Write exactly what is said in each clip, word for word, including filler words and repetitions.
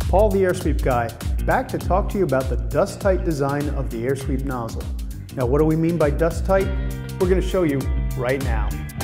Paul the AirSweep guy, back to talk to you about the dust-tight design of the AirSweep nozzle. Now what do we mean by dust-tight? We're going to show you right now.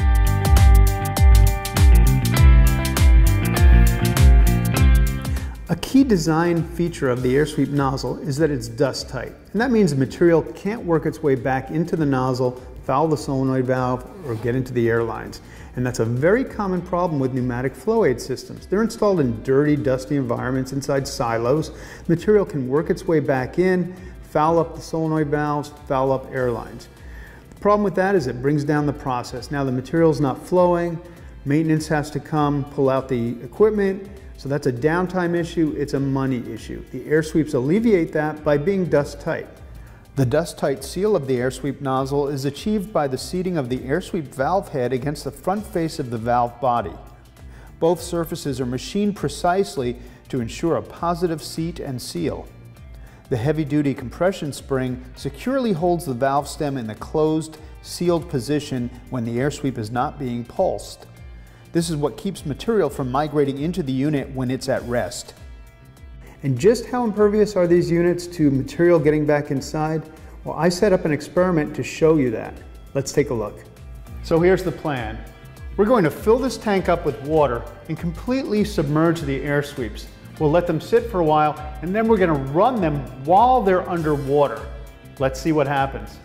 A key design feature of the AirSweep nozzle is that it's dust-tight, and that means the material can't work its way back into the nozzle, foul the solenoid valve, or get into the air lines. And that's a very common problem with pneumatic flow aid systems. They're installed in dirty, dusty environments inside silos. Material can work its way back in, foul up the solenoid valves, foul up air lines. The problem with that is it brings down the process. Now the material's not flowing, maintenance has to come, pull out the equipment, so that's a downtime issue, it's a money issue. The AirSweeps alleviate that by being dust tight. The dust tight seal of the AirSweep nozzle is achieved by the seating of the AirSweep valve head against the front face of the valve body. Both surfaces are machined precisely to ensure a positive seat and seal. The heavy-duty compression spring securely holds the valve stem in the closed, sealed position when the AirSweep is not being pulsed. This is what keeps material from migrating into the unit when it's at rest. And just how impervious are these units to material getting back inside? Well, I set up an experiment to show you that. Let's take a look. So here's the plan. We're going to fill this tank up with water and completely submerge the AirSweeps. We'll let them sit for a while, and then we're going to run them while they're underwater. Let's see what happens.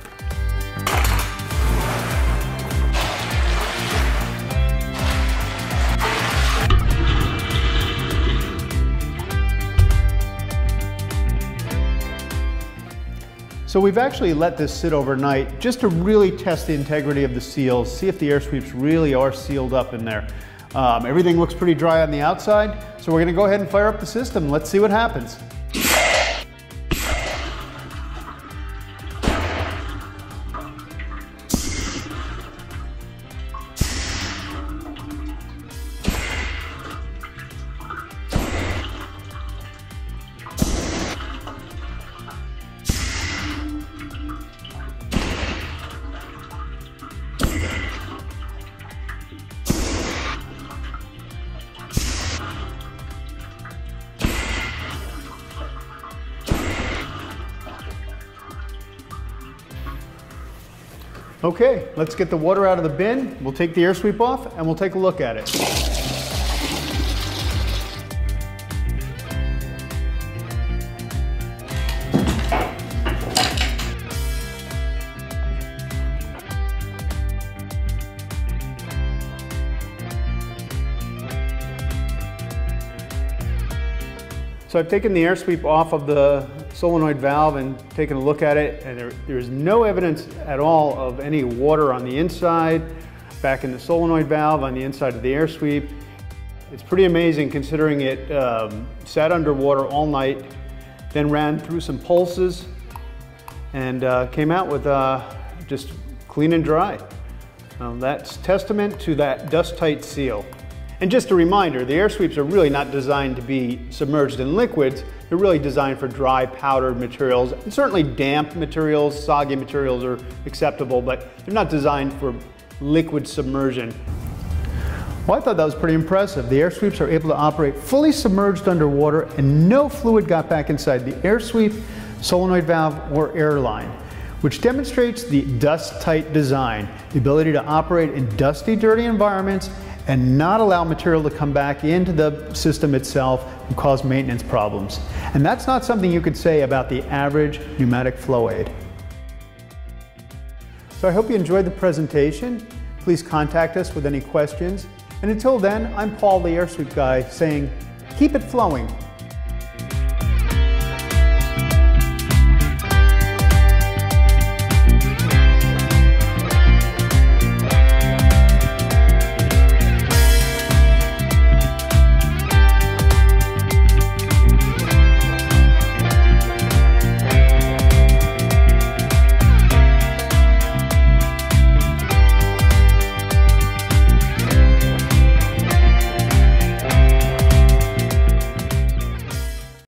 So we've actually let this sit overnight just to really test the integrity of the seals, see if the AirSweeps really are sealed up in there. Um, everything looks pretty dry on the outside, so we're going to go ahead and fire up the system. Let's see what happens. Okay, let's get the water out of the bin. We'll take the AirSweep off and we'll take a look at it. So I've taken the AirSweep off of the solenoid valve and taken a look at it, and there, there's no evidence at all of any water on the inside, back in the solenoid valve, on the inside of the AirSweep. It's pretty amazing considering it um, sat underwater all night, then ran through some pulses, and uh, came out with uh, just clean and dry. Um, that's testament to that dust-tight seal. And just a reminder, the AirSweeps are really not designed to be submerged in liquids. They're really designed for dry, powdered materials. And certainly damp materials, soggy materials are acceptable, but they're not designed for liquid submersion. Well, I thought that was pretty impressive. The AirSweeps are able to operate fully submerged underwater and no fluid got back inside the AirSweep, solenoid valve, or airline, which demonstrates the dust-tight design, the ability to operate in dusty, dirty environments and not allow material to come back into the system itself and cause maintenance problems. And that's not something you could say about the average pneumatic flow aid. So I hope you enjoyed the presentation. Please contact us with any questions. And until then, I'm Paul the AirSweep guy saying, keep it flowing.